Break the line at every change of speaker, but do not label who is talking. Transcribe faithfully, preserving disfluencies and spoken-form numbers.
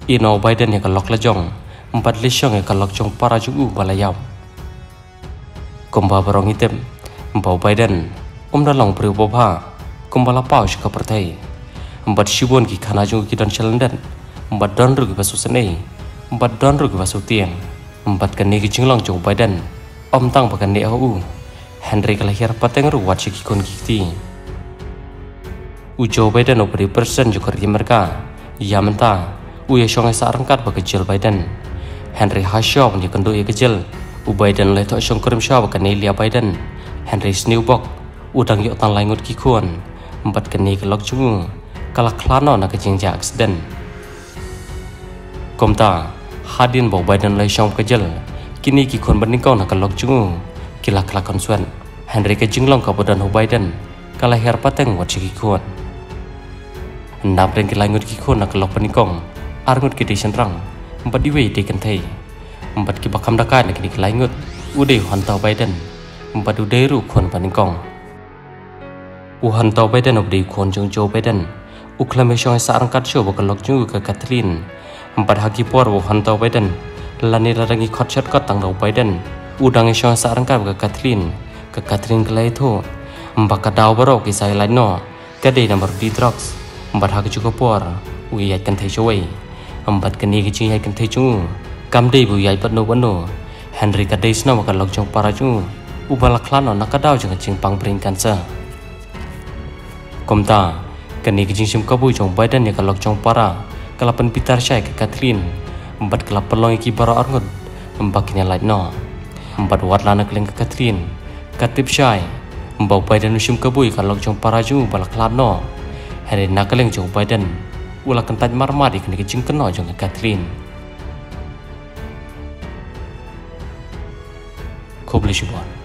ino Biden yang kalok lajong empat lisyong yang kalok jong para jugu balayau kumba barong item empau Biden um dalong priu bobha kumbala paus ka pertai empat shibon ki khana jung ki don chalandan empat don rugi basu senei empat don rugi basu tiang empat kani ki jinglong jong Biden om tang pakan ne au Henry kalahir pateng ru wat ki kon ki ujo Biden operi person juga di mereka ya menta uya shong sa rangkat ba kecil Biden Henry Hashaw ni kendo ye kecil u Biden le to shong krim shaw kan Elia Biden Henry Snewbok udang yo tang langut ki kon empat keni kelok jungu kala klano na kecing ja accident komta hadin bo Biden le shong kecil kini ki kon beningkau na kelok jungu kila kala konsuan Henry ke jinglong ka bodan hu Biden kala her pateng wat ki kon nap reng ki langut ki kon na kelok beningkong arngut ki disen rang empat diwe de kan thai empat ki bakam dakai na kini ki langut ude hantau Biden empat ude ru kon beningkong u hantau Biden obdi kon jong Joe Biden uklame shong sa angkat show bakalok ju ka Kathleen empat haki por u hantau Biden lani larangi khotchat ka tang Biden udang shong sa angkat ka Kathleen ka Kathleen kelai tho empat ka daw baro ki sai lai no ka de number di drugs empat haki juga por u yat kan thai choi empat kini ki chi yat kan thai chu kam de bu yat pat no bano Henry ka de sna bakalok jong para chu u balak klano nakadaw jong ching pang bring cancer komta kani kijing sim kabu jong Biden ya kalok jong para kalapan Peter Shai ke Kathleen empat kelap pelong iki bara arngut empat kinya light no empat wat lana keleng ke Kathleen katip Shai mbau Biden sim kabu kalok jong para ju balak lano hari nakaleng jong Biden ula kentaj marmari kani kijing keno jong ke Kathleen Kobli Shibon